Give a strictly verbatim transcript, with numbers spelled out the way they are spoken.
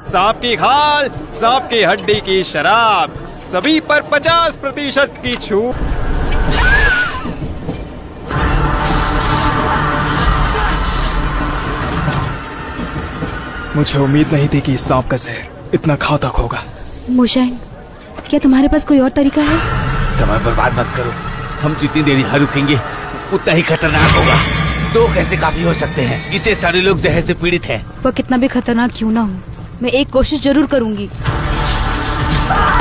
सांप की खाल, सांप की हड्डी की शराब, सभी पर पचास प्रतिशत की छूट। मुझे उम्मीद नहीं थी कि इस सांप का जहर इतना घातक होगा। मुशाइन, क्या तुम्हारे पास कोई और तरीका है? समय बर्बाद मत करो, हम जितनी देर यहाँ रुकेंगे उतना ही खतरनाक होगा। दो कैसे काफी हो सकते हैं, जितने सारे लोग जहर से पीड़ित हैं। वह कितना भी खतरनाक क्यों ना हो, मैं एक कोशिश जरूर करूंगी।